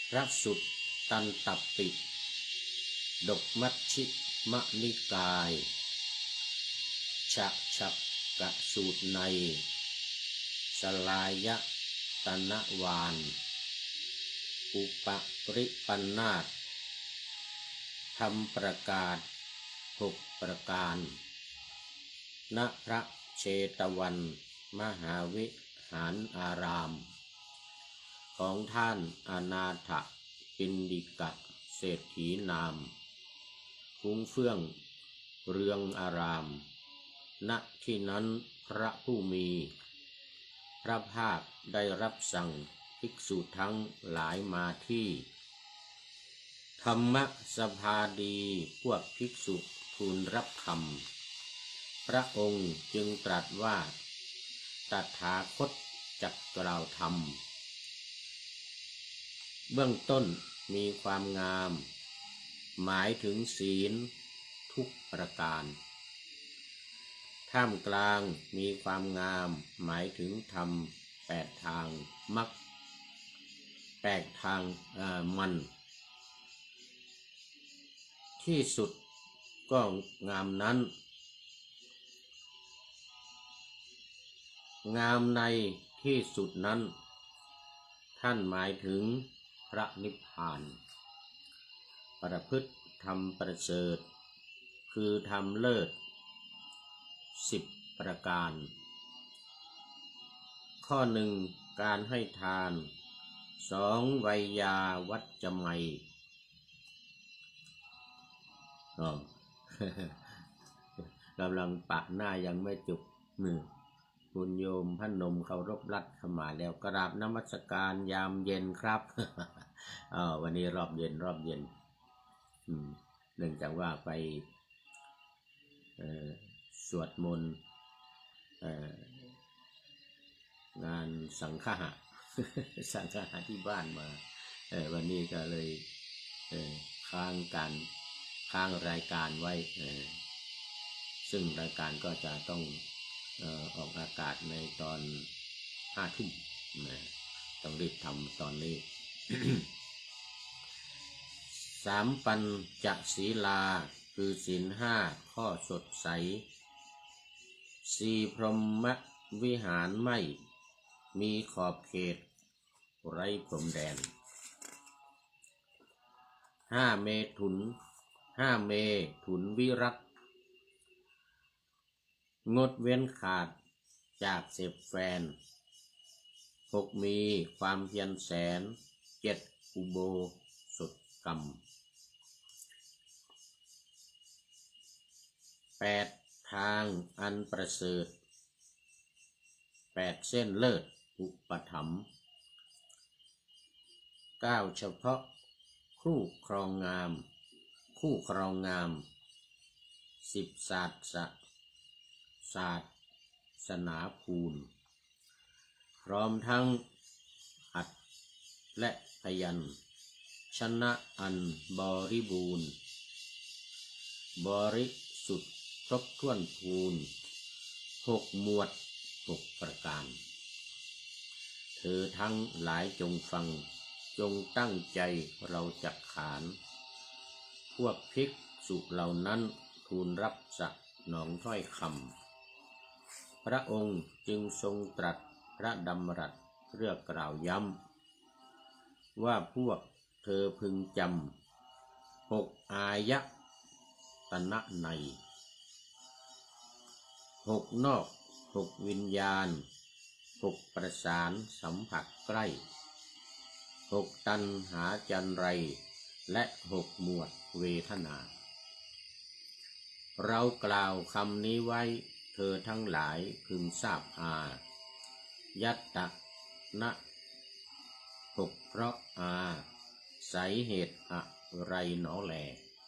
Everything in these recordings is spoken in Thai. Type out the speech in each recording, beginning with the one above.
พระสุตตันตปิฎกมัชฌิมนิกายฉะฉักกะสูตรในสลายตนวานอุปริปันธาสธรรมประกาศ6ประการณพระเชตวันมหาวิหารอารามของท่านอนาถปิณฑิกเศรษฐีนามฟุ้งเฟื่องเรืองอารามณที่นั้นพระผู้มีพระภาคได้รับสั่งภิกษุทั้งหลายมาที่ธรรมสภาดีพวกภิกษุทูลรับคำพระองค์จึงตรัสว่าตถาคตจักกล่าวธรรมเบื้องต้นมีความงามหมายถึงศีลทุกประการท่ามกลางมีความงามหมายถึงธรรม8ทางมรรค8ทางมันที่สุดก็งามนั้นงามในที่สุดนั้นท่านหมายถึงพระนิพพานประพฤติธรรมประเสริฐคือธรรมเลิศ10ประการข้อ1การให้ทาน2ไวยาวัจจะไมยกำลังปะหน้ายังไม่จบคุณโยมพนมเคารพรัตน์เข้ามาแล้วกราบนมัสการยามเย็นครับวันนี้รอบเย็นเนื่องจากว่าไปสวดมนต์งานสังฆะที่บ้านมาวันนี้ก็เลยค้างรายการไว้ซึ่งรายการก็จะต้องออกอากาศในตอน5 ทุ่มต้องรีบทำตอนนี้ 3ปัญจศีลาคือศีล5ข้อสดใส4พรหมวิหารไม่มีขอบเขตไร้พรมแดน5เมถุนวิรัติงดเว้นขาดจากเสพแฟน6มีความเพียรแสน7อุโบสถกรรม8ทางอันประเสริฐ8เส้นเลิศอุปถัมภ์9เฉพาะคู่ครองงาม10ศาสนาภูลพร้อมทั้งอัตและพยัญชนะอันบริบูรณ์บริสุทธิ์ครบถ้วนพูน6หมวด6ประการเธอทั้งหลายจงฟังจงตั้งใจเราจักขานพวกภิกษุเหล่านั้นทูลรับสนองถ้อยคำพระองค์จึงทรงตรัสพระดำรัสเรื่องกล่าวย้ำว่าพวกเธอพึงจำ6อายตนะใน6นอก6วิญญาณ6ประสานสัมผัสใกล้6ตัณหาจันไรและ6หมวดเวทนาเรากล่าวคำนี้ไว้เธอทั้งหลายพึงทราบยัตตะนะ6เพราะสาเหตุอะไรหนอแล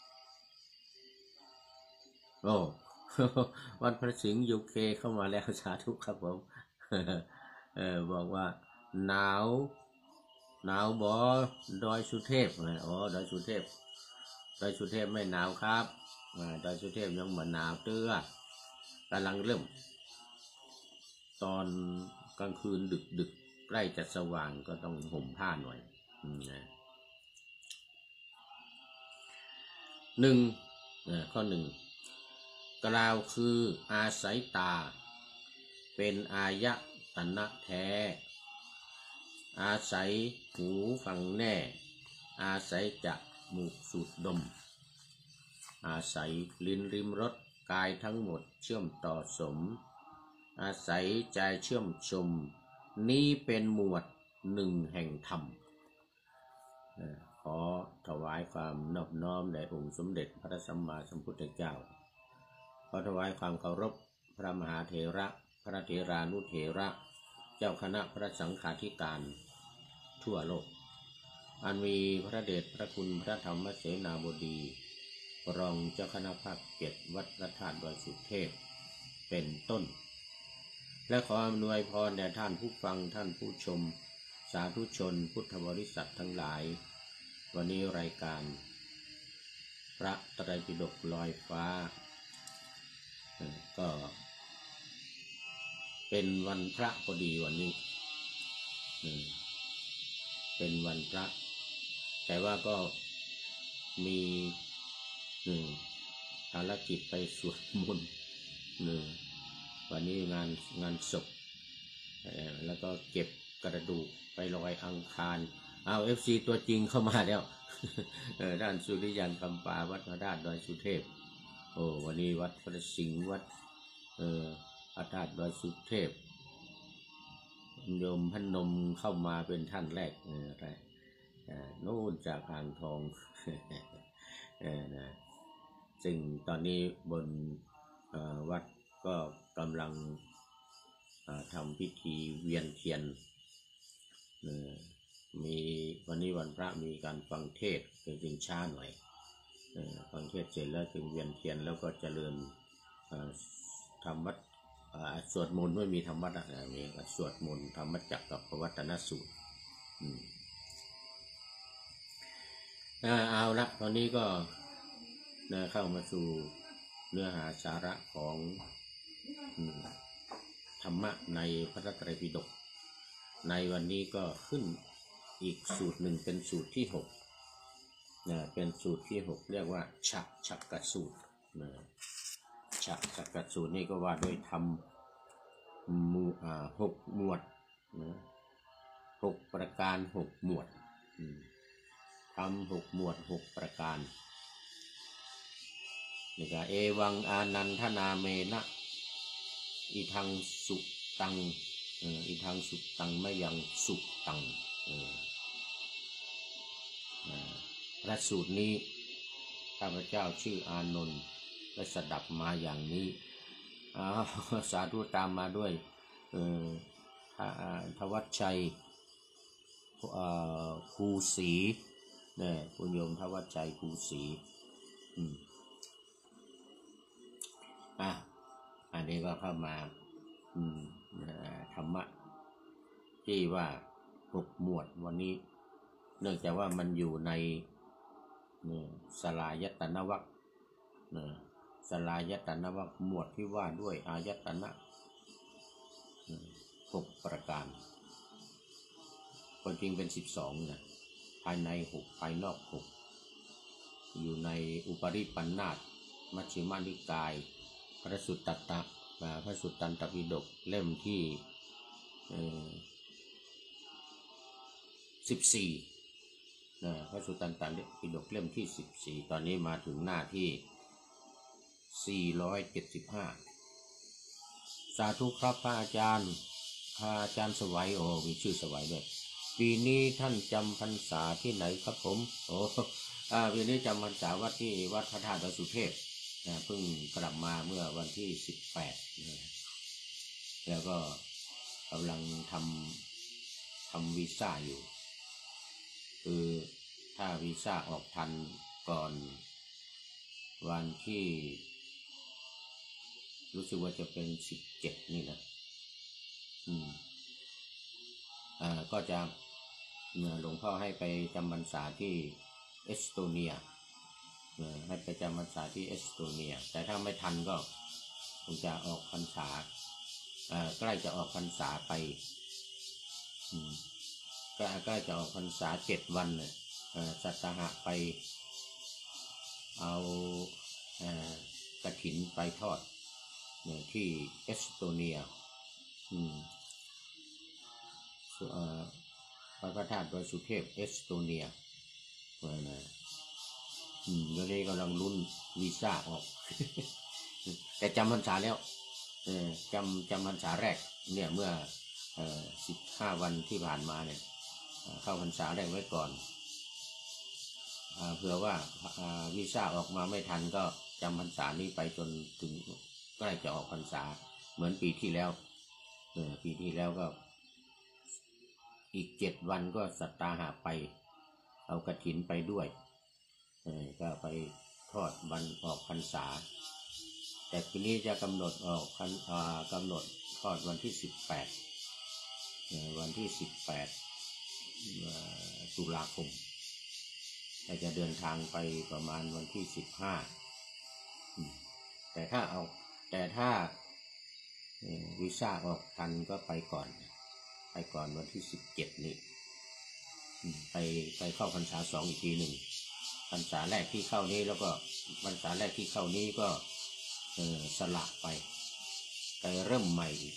วันพระสิงห์ยูเคเข้ามาแล้วสาธุครับผมบอกว่าหนาวบ่ดอยสุเทพดอยสุเทพไม่หนาวครับดอยสุเทพยังเหมือนหนาวกำลังเริ่มตอนกลางคืนดึกใกล้จะสว่างก็ต้องห่มผ้าหน่อยหนึ่งข้อหนึ่งกล่าวคืออาศัยตาเป็นอายตนะแท้อาศัยหูฟังแน่อาศัยจมูกสูดดมอาศัยลิ้นริมรสกายทั้งหมดเชื่อมต่อสมอาศัยใจเชื่อมชมนี้เป็นหมวดหนึ่งแห่งธรรมขอถวายความนอบน้อมแด่องค์สมเด็จพระสัมมาสัมพุทธเจ้าขอถวายความเคารพพระมหาเถระพระเถรานุเถระเจ้าคณะพระสังฆาธิการทั่วโลกอันมีพระเดชพระคุณพระธรรมเสนาบดีรองเจ้าคณะภาค7วัดพระธาตุดอยสุเทพเป็นต้นและขออำนวยพรแด่ท่านผู้ฟังท่านผู้ชมสาธุชนพุทธบริษัททั้งหลายวันนี้รายการพระไตรปิฎกลอยฟ้าก็เป็นวันพระพอดีวันนี้เป็นวันพระแต่ว่าก็มีภารกิจไปสวดมนต์วันนี้งานศพแล้วก็เก็บกระดูกไปลอยอังคารเอา FC ตัวจริงเข้ามาแล้วด้านสุริยันคำปาวัดพระธาตุดอยสุเทพวันนี้วัดพระสิงห์วัดพระธาตุดอยสุเทพโยมพนมเข้ามาเป็นท่านแรกโน่นจากอ่างทองนะซึ่งตอนนี้บนวัดก็กำลังทำพิธีเวียนเทียนมีวันนี้วันพระมีการฟังเทศน์จึงช้าหน่อยฟังเทศน์เสร็จแล้วจึงเวียนเทียนแล้วก็เจริญธรรมวัดสวดมนต์ไม่มีธรรมวัดมีสวดมนต์ธรรมจักรกับวัฒนสูตรเอาละตอนนี้ก็เข้ามาสู่เนื้อหาสาระของธรรมะในพระไตรปิฎกในวันนี้ก็ขึ้นอีกสูตรหนึ่งเป็นสูตรที่6เป็นสูตรที่6เรียกว่าฉักกสูตรฉักกสูตรนี่ก็ว่าด้วยธรรม6 หมวด6 ประการ6 หมวดธรรม6 หมวด6 ประการนี่ก็เอวังอานันทนาเมนะอีทังสุตังอีทังสุตังไม่ยังสุตังพระสูตรนี้ข้าพเจ้าชื่ออานนท์ได้สดับมาอย่างนี้สาธุตามมาด้วยทวัชชัยภูศรีคุณโยมทวัชชัยภูศรีอันนี้ก็เข้ามาธรรมะที่ว่า6 หมวดวันนี้เนื่องจากว่ามันอยู่ในสลายตนะวรรคสลายตนะวรรคหมวดที่ว่าด้วยอายตนะ6 ประการคนจริงเป็น12นะภายใน6ภายนอก6อยู่ในอุปริปันธาตมัชฌิมานิกายพระสุตตันตปิฎกเล่มที่14พระสุตตันตปิฎกเล่มที่14ตอนนี้มาถึงหน้าที่475สาธุครับพระอาจารย์สวัยมีชื่อสวัยด้วยปีนี้ท่านจำพรรษาที่ไหนครับผมปีนี้จำพรรษาที่วัดพระธาตุดอยสุเทพเพิ่งกลับมาเมื่อวันที่18แล้วก็กำลังทำวีซ่าอยู่คือถ้าวีซ่าออกทันก่อนวันที่รู้สึกว่าจะเป็น17นี่นะก็จะหลวงพ่อให้ไปจำพรรษาที่เอสโตเนียให้ไปจำพรรษาที่เอสโตเนียแต่ถ้าไม่ทันก็คงจะออกพรรษาใกล้จะออกพรรษาไปใกล้จะออกพรรษา7 วันสัตหะไปเอากฐินไปทอดที่เอสโตเนียพระธาตุดอยสุเทพเอสโตเนียตอนนี้กำลังลุ้นวีซ่าออก แต่จำพรรษาแล้วจำพรรษาแรกเนี่ยเมื่อ15 วันที่ผ่านมาเนี่ยเข้าพรรษาแรกไว้ก่อนเผื่อว่าวีซ่าออกมาไม่ทันก็จำพรรษานี้ไปจนถึงใกล้จะออกพรรษาเหมือนปีที่แล้วปีที่แล้วก็อีก7 วันก็สัตตาหะไปเอากฐินไปด้วยก็ไปทอดวันออกพรรษาแต่ปีนี้จะกำหนดกำหนดทอดวันที่18วันที่18ตุลาคมจะเดินทางไปประมาณวันที่15แต่ถ้าวีซ่าออกทันก็ไปก่อนวันที่17นี้ไปเข้าพรรษา2อีกทีหนึ่งพรรษาแรกที่เข้านี้แล้วก็พรรษาแรกที่เข้านี้ก็สละไปเริ่มใหม่อีก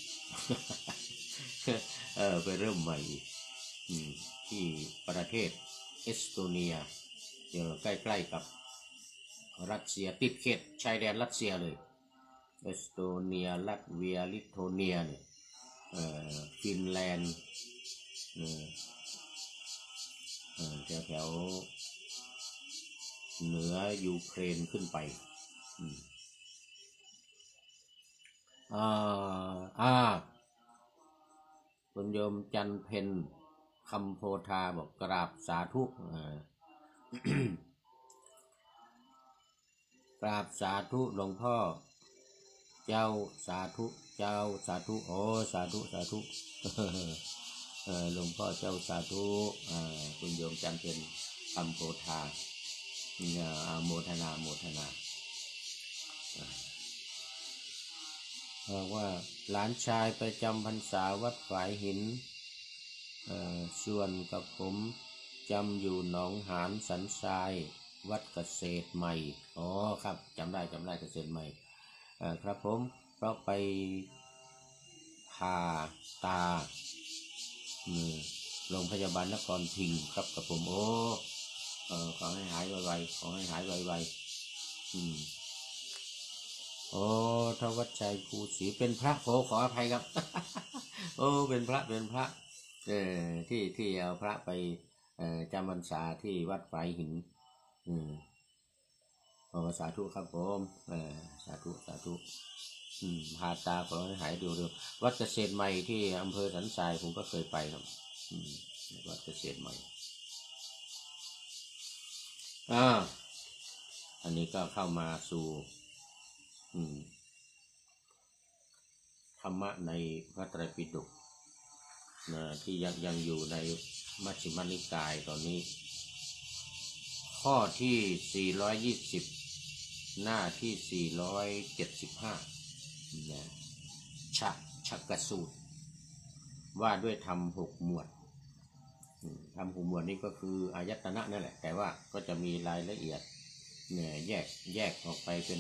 ไปเริ่มใหม่อีกที่ประเทศเอสโตเนียใกล้ๆกับรัสเซียติดเขตชายแดนรัสเซียเลยเอสโตเนียลัตเวียลิทัวเนียเนี่ยฟินแลนด์แถวเหนือยูเครนขึ้นไปคุณโยมจันเพ็ญคำโพธาบอกกราบสาธุกราบสาธุหลวงพ่อเจ้าสาธุโอ้สาธุหลวงพ่อเจ้าสาธุคุณโยมจันเพ็ญคำโพธาโมทนาบอกว่าหลานชายไปจำพรรษาวัดฝายหินส่วนกับผมจำอยู่หนองหานสันทรายวัดเกษตรใหม่อ๋อครับจำได้เกษตรใหม่ครับผมเพราะไปผ่าตาโรงพยาบาลนครพิงค์ครับกับผมโอ้ขอให้หายไวโอ้ทวัชชัยภูศรีเป็นพระขออภัยครับ โอ้เป็นพระที่เอาพระไปจำพรรษาที่วัดฝายหินสาธุครับผมสาธุพาตาขอให้หายเร็ววัดเกษตรใหม่ที่อำเภอสันทรายผมก็เคยไปครับวัดเกษตรใหม่อันนี้ก็เข้ามาสู่ธรรมะในพระไตรปิฎกที่ยังอยู่ในมัชฌิมนิกายตอนนี้ข้อที่420หน้าที่475ชักกสูตรว่าด้วยธรรม6 หมวดธรรม6 หมวดนี้ก็คืออายตนะนั่นแหละแต่ว่าก็จะมีรายละเอียดแยกออกไปเป็น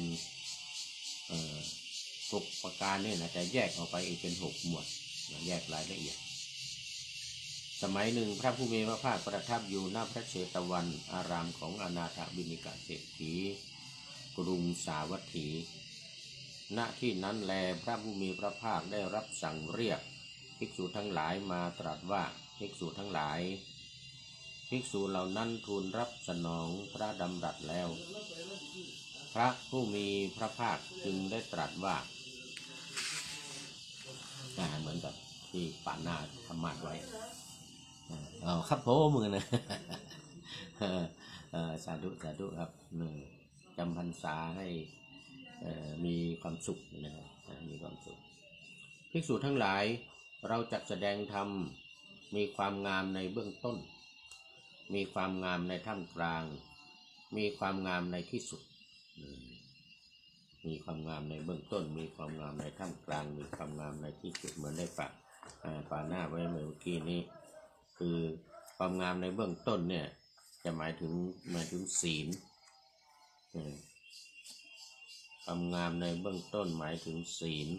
6 ประการนี่นะจะแยกออกไปอีกเป็น6 หมวดแยกรายละเอียดสมัยหนึ่งพระผู้มีพระภาคประทับอยู่ณพระเชตวันอารามของอนาถบิณฑิกเศรษฐีกรุงสาวัตถี ณที่นั้นแลพระผู้มีพระภาคได้รับสั่งเรียกภิกษุทั้งหลายมาตรัสว่าภิกษุทั้งหลายภิกษุเหล่านั้นทูลรับสนองพระดำรัสแล้วพระผู้มีพระภาคจึงได้ตรัสว่าเหมือนกับที่ป่านหน้าธรรมะไว้ครับผมมือนะสาธุครับจำพรรษาให้มีความสุขนะครับมีความสุขภิกษุทั้งหลายเราจักแสดงธรรมมีความงามในเบื้องต้นมีความงามในท่ามกลางมีความงามในที่สุดมีความงามในเบื้องต้นมีความงามในท่ามกลางมีความงามในที่สุดเหมือนได้ป่าหน้าไว้เมื่อกี้นี้คือความงามในเบื้องต้นเนี่ยจะหมายถึงศีลความงามในเบื้องต้นหมายถึงศีล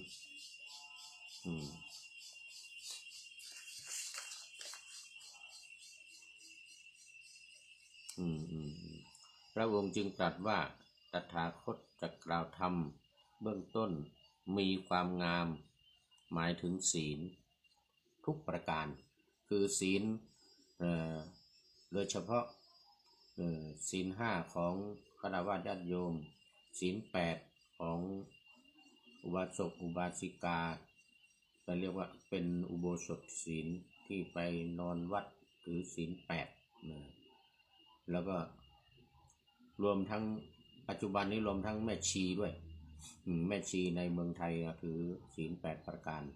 พระองค์จึงตรัสว่าตถาคตจะกล่าวธรรมเบื้องต้นมีความงามหมายถึงศีลทุกประการคือศีลโดยเฉพาะศีล5ของฆราวาสญาติโยมศีล8ของอุบาสกอุบาสิกาจะเรียกว่าเป็นอุโบสถศีลที่ไปนอนวัดหรือศีล8แล้วก็รวมทั้งปัจจุบันนี้รวมทั้งแม่ชีด้วยแม่ชีในเมืองไทยถือศีล8ประการ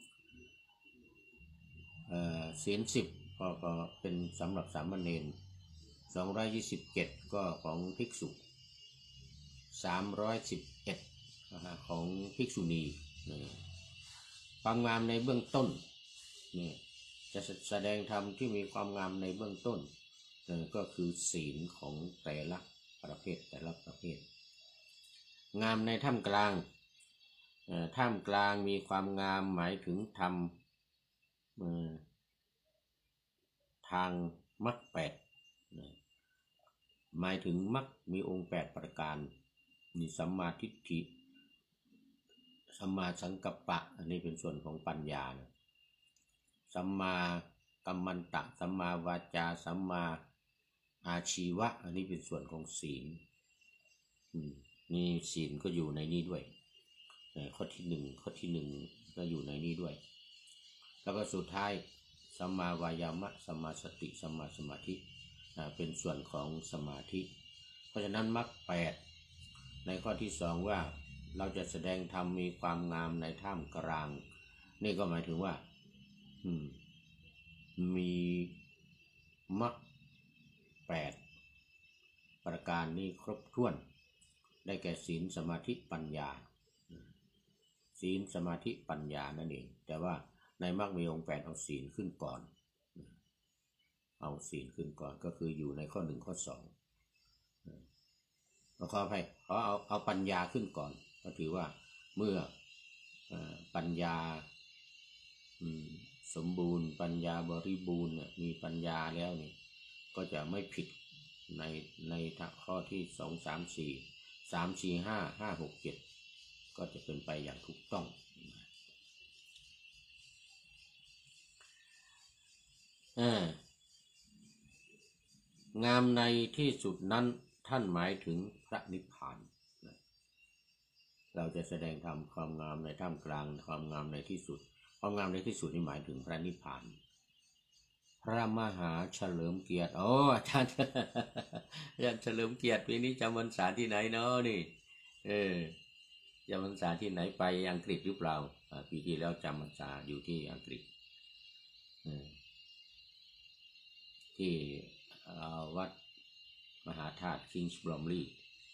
ศีล10ก็เป็นสำหรับสามเณร227ก็ของภิกษุ311ของภิกษุณีความงามในเบื้องต้นนี่จะแสดงธรรมที่มีความงามในเบื้องต้นก็คือศีลของแต่ละประเภทงามในท่ามกลางมีความงามหมายถึงธรรมทางมรรค8หมายถึงมรรคมีองค์8ประการมีสัมมาทิฏฐิสัมมาสังกัปปะอันนี้เป็นส่วนของปัญญานะสัมมากัมมันตะสัมมาวาจาสัมมาอาชีวะอันนี้เป็นส่วนของศีลนี่ศีลก็อยู่ในนี้ด้วยข้อที่1ก็อยู่ในนี้ด้วยแล้วก็สุดท้ายสัมมาวายามะสัมมาสติสัมมาสมาธิเป็นส่วนของสมาธิเพราะฉะนั้นมรรค8ในข้อที่2ว่าเราจะแสดงธรรมมีความงามในท่ามกลางนี่ก็หมายถึงว่ามีมรรค8ประการนี้ครบถ้วนได้แก่ศีลสมาธิปัญญาศีลสมาธิปัญญานั่นเองแต่ว่าในมรรคมีองค์8เอาศีลขึ้นก่อนก็คืออยู่ในข้อ1ข้อ2ขออภัยเอาปัญญาขึ้นก่อนก็ถือว่าเมื่อปัญญาสมบูรณ์ปัญญาบริบูรณ์มีปัญญาแล้วนี่ก็จะไม่ผิดในข้อที่2 3 4 3 4 5 5 6 7ก็จะเป็นไปอย่างถูกต้องงามในที่สุดนั้นท่านหมายถึงพระนิพพานเราจะแสดงธรรมความงามในท่ามกลางความงามในที่สุดความงามในที่สุดนี่หมายถึงพระนิพพานพระมหาเฉลิมเกียรติอาจารย์เฉลิมเกียรติปีนี้จำพรรษาที่ไหนเนาะนี่จำพรรษาที่ไหนไปอังกฤษหรือเปล่าปีที่แล้วจำพรรษาอยู่ที่อังกฤษที่วัดมหาธาตุคิงส์บรอมลีย์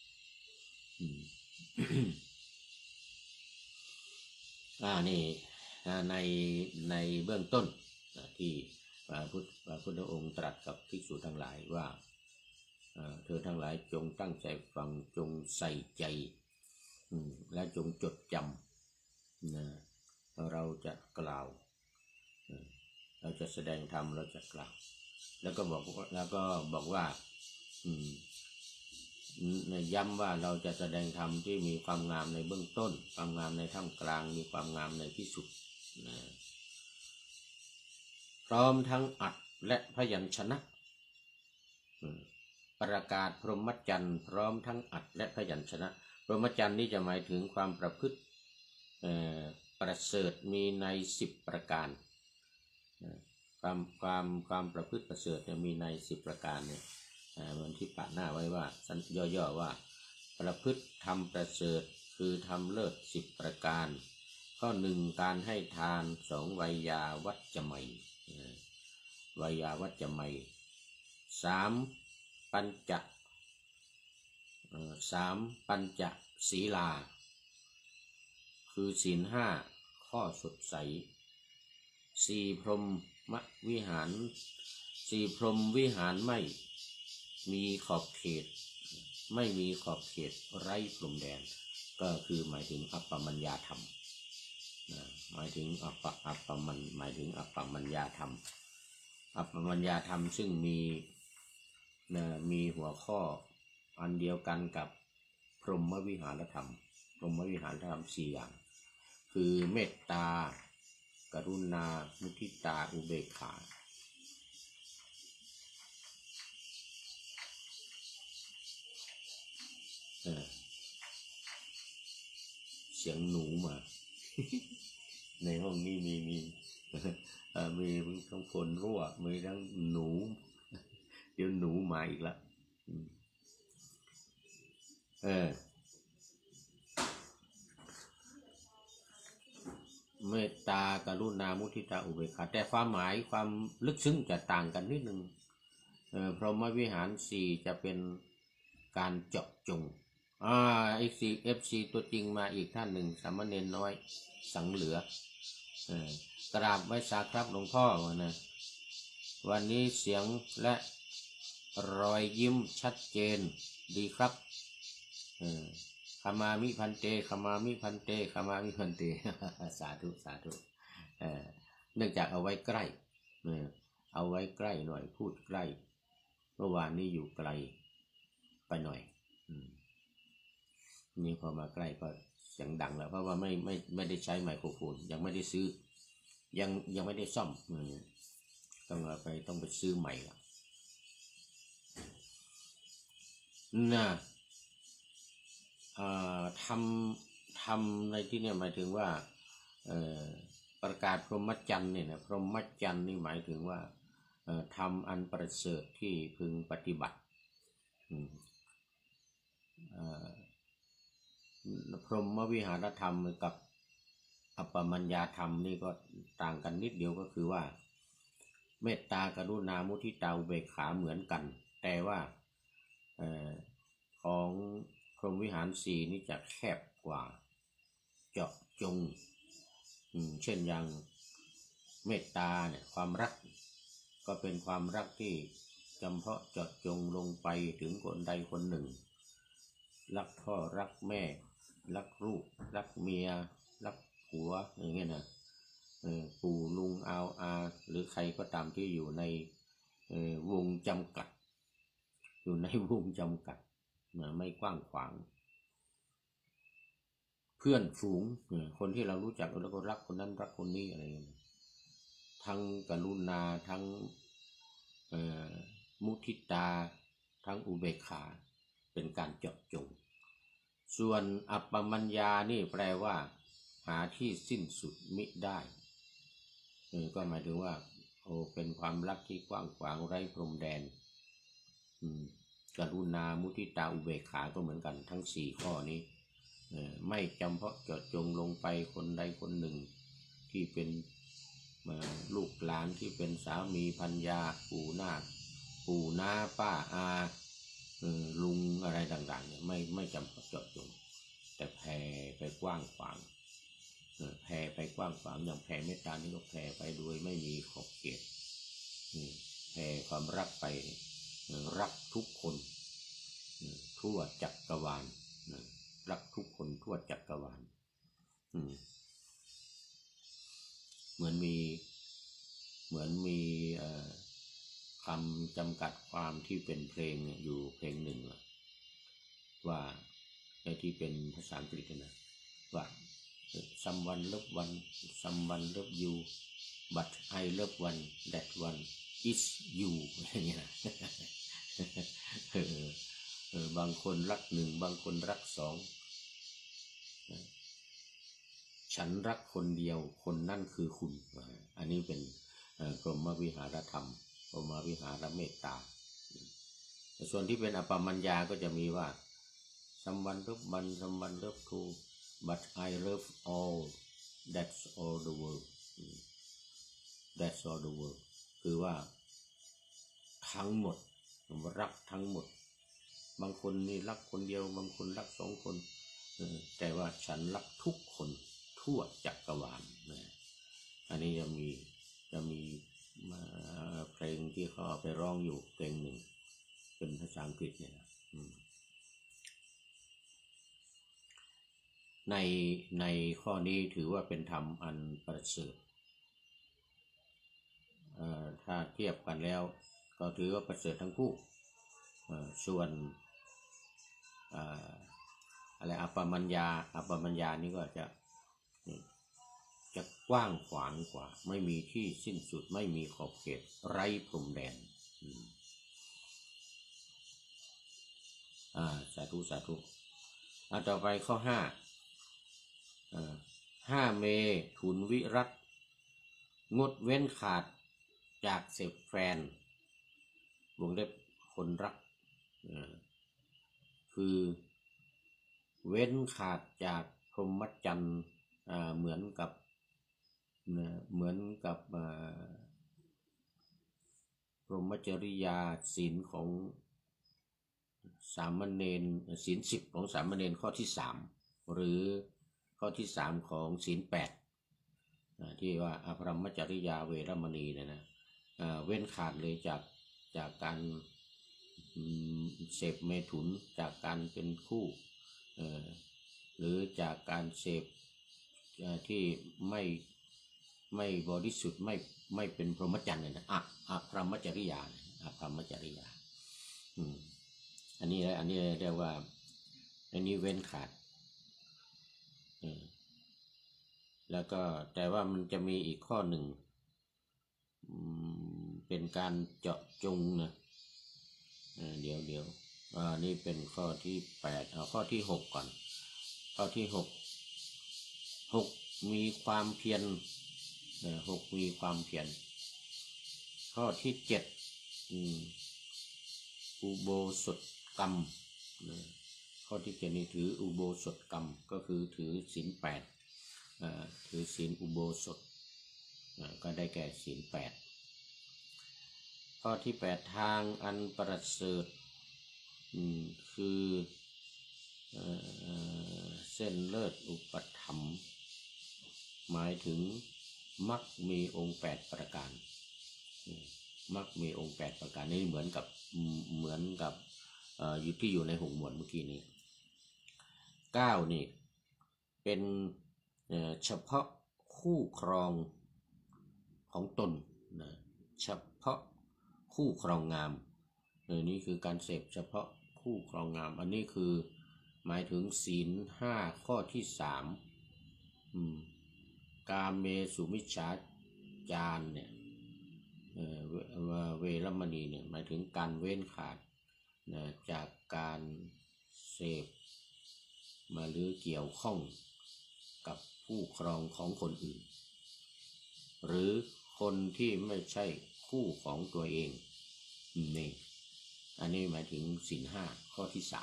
นี่ในเบื้องต้นที่พระพุทธองค์ตรัสกับภิกษุทั้งหลายว่าเธอทั้งหลายจงตั้งใจฟังจงใส่ใจและจงจดจำเราจะกล่าวเราจะแสดงธรรมเราจะกล่าวแล้วก็บอกว่าย้ำว่าเราจะแสดงธรรมที่มีความงามในเบื้องต้นความงามในท่ามกลางมีความงามในที่สุดพร้อมทั้งอัตและพยัญชนะประกาศพรหมจรรย์พร้อมทั้งอัตและพยัญชนะพรหมจรรย์นี้จะหมายถึงความประพฤติประเสริฐมีใน10ประการความประพฤติประเสริฐจะมีใน10ประการเนี่ยมันที่ปะหน้าไว้ว่าย่อๆว่าประพฤติธรรมประเสริฐคือทำเลิศ10ประการข้อ1การให้ทาน2ไวยาวัจจะไมย์ไวยาวัจจะไมย์3ปัญจศีลาคือศีล5ข้อสดใส4พรหมวิหาร4พรหมวิหารไม่มีขอบเขตไม่มีขอบเขตไร้พรมแดนก็คือหมายถึงอัปปมัญญาธรรมหมายถึงอัปปมัญหมายถึงอัปปมัญญาธรรมอัปปมัญญาธรรมซึ่งมีหัวข้ออันเดียวกันกับพรหมวิหารธรรมพรหมวิหารธรรม4อย่างคือเมตตากรุณามุทิตาอุเบกขาเสียงหนูมา ในห้องนี้มีทั้งฝนรั่วมีทั้งหนูเดี๋ยวหนูมาอีกแล้วเมตตากรุณามุทิตาอุเบกขาแต่ความหมายความลึกซึ้งจะต่างกันนิดนึงพรหมวิหาร4จะเป็นการเจาะจงFC ตัวจริงมาอีกท่านหนึ่งสามเณรน้อยสังเหลือกราบไว้สาครับหลวงพ่อนะวันนี้เสียงและรอยยิ้มชัดเจนดีครับขมามิพันเตขมามิพันเตขมามิพันเต สาธุสาธุเนื่องจากเอาไว้ใกล้เอาไว้ใกล้หน่อยพูดใกล้เมื่อวานนี้อยู่ไกลไปหน่อยนี่พอมาใกล้ก็เสียงดังแล้วเพราะว่าไม่ได้ใช้ไมโครโฟนยังไม่ได้ซื้อยังไม่ได้ซ่อมต้องไปซื้อใหม่ละน่ะทำในที่นี้หมายถึงว่าประกาศพรหมจรรย์เนี่ยนะพรหมจรรย์นี่หมายถึงว่าทำอันประเสริฐที่พึงปฏิบัติพรหมวิหารธรรมกับอัปปมัญญาธรรมนี่ก็ต่างกันนิดเดียวก็คือว่าเมตตากรุณามุทิตาอุเบกขาเหมือนกันแต่ว่าของพรหมวิหาร4นี่จะแคบกว่าเจาะจงเช่นอย่างเมตตาเนี่ยความรักก็เป็นความรักที่จำเพาะเจาะจงลงไปถึงคนใดคนหนึ่งรักพ่อรักแม่รักลูกรักเมียรักผัวอย่างเงี้ยนะปู่ลุงอาหรือใครก็ตามที่อยู่ในวงจำกัดอยู่ในวงจำกัดไม่กว้างขวางเพื่อนฝูงคนที่เรารู้จักแล้วก็รักคนนั้นรักคนนี้อะไรเงี้ยทั้งกรุณาทั้งมุทิตาทั้งอุเบกขาเป็นการเจาะจงส่วนอัปปมัญญานี่แปลว่าหาที่สิ้นสุดมิได้ก็หมายถึงว่าเป็นความรักที่กว้างขวางไร้พรมแดนกรุณามุทิตาอุเบกขาก็เหมือนกันทั้ง4ข้อนี้ไม่จำเพาะเจาะจงลงไปคนใดคนหนึ่งที่เป็นลูกหลานที่เป็นสามีภรรยาปู่น้าป้าอาลุงอะไรต่างๆเนี่ยไม่จำเพาะเจาะจงแต่แผ่ไปกว้างขวางแผ่ไปกว้างขวางอย่างแผ่เมตตานี่ก็แผ่ไปโดยไม่มีขอบเขตแผ่ความรักไปรักทุกคนทั่วจักรวาลรักทุกคนทั่วจักรวาลเหมือนมีคำจำกัดความที่เป็นเพลงอยู่เพลงหนึ่งว่าในที่เป็นภาษาอังกฤษนะว่า someone love you but I love one that one is you อย่างเงี้ยบางคนรัก1บางคนรัก2ฉันรักคนเดียวคนนั่นคือคุณอันนี้เป็นพรหมวิหารธรรมพรหมวิหารเมตตาส่วนที่เป็นอัปปมัญญาก็จะมีว่า someone love one someone love two but I love all that's all the world that's all the world คือว่าทั้งหมดรักทั้งหมดบางคนนี่รักคนเดียวบางคนรัก2คนแต่ว่าฉันรักทุกคนทั่วจักรวาลอันนี้จะมีเพลงที่เขาไปร้องอยู่เพลงหนึ่งเป็นภาษาอังกฤษเนี่ยนะในในข้อนี้ถือว่าเป็นธรรมอันประเสริฐถ้าเทียบกันแล้วก็ถือว่าประเสริฐทั้งคู่ส่วนอะไรอัปปมัญญานี่ก็จะกว้างขวางกว่าไม่มีที่สิ้นสุดไม่มีขอบเขตไร้พรมแดนสาธุสาธุต่อไปข้อ5เมถุนวิรัตงดเว้นขาดจากเสพแฟนวงเล็บคนรักคือเว้นขาดจากพรหมจรรย์เหมือนกับพรหมจริยาศีลของสามเณรศีล10ของสามเณรข้อที่3หรือข้อที่3ของศีล8ที่ว่าอภรรมจริยาเวรมณีเนี่ยนะเว้นขาดเลยจากการเสพเมถุนจากการเป็นคู่หรือจากการเสพที่ไม่บริสุทธิ์ไม่เป็นพรหมจรรย์เนี่ยนะอภรรมจริยาอภรรมจริยาอันนี้เรียกว่าอันนี้เว้นขาดแล้วก็แต่ว่ามันจะมีอีกข้อหนึ่งเป็นการเจาะจงนะเดี๋ยวนี่เป็นข้อที่8เอาข้อที่6ก่อนข้อที่6มีความเพียร6มีความเพียรข้อที่7อุโบสถกรรมข้อที่7นี่ถืออุโบสถกรรมก็คือถือศีล8ถือศีลอุโบสถก็ได้แก่ศีล8ข้อที่8ทางอันประเสริฐคือเส้นเลิศอุปถัมภ์หมายถึงมรรคมีองค์8ประการมรรคมีองค์8ประการนี้เหมือนกับอยู่ใน6หมวดเมื่อกี้นี้9นี่เป็นเฉพาะคู่ครองของตนนะเฉพาะคู่ครองงามนี่คือการเสพเฉพาะคู่ครองงามอันนี้คือหมายถึงศีล5ข้อที่3กาเมสุมิจฉาจารเนี่ยเวรมณีเนี่ยหมายถึงการเว้นขาดจากการเสพมาหรือเกี่ยวข้องกับผู้ครองของคนอื่นหรือคนที่ไม่ใช่คู่ของตัวเองนี่อันนี้หมายถึงศีล5ข้อที่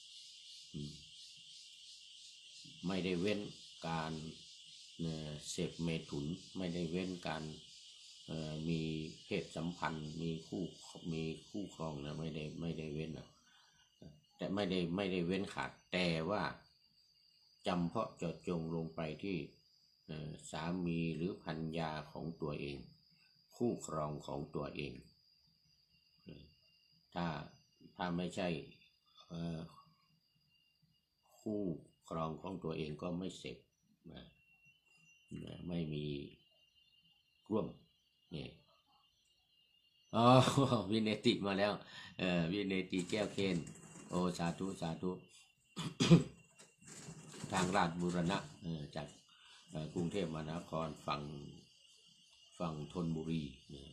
3ไม่ได้เว้นการเสพเมถุนไม่ได้เว้นการมีเพศสัมพันธ์มีคู่ครองนะไม่ได้เว้นนะแต่ไม่ได้เว้นขาดแต่ว่าจำเพาะเจาะจงลงไปที่สามีหรือภรรยาของตัวเองคู่ครองของตัวเองถ้าไม่ใช่คู่ครองของตัวเองก็ไม่เสพไม่มีร่วมนี่วินเนติมาแล้ววินเนติแก้วเคนโอสาธุทางราชบุรณะจากกรุงเทพมหานครฝั่งธนบุรี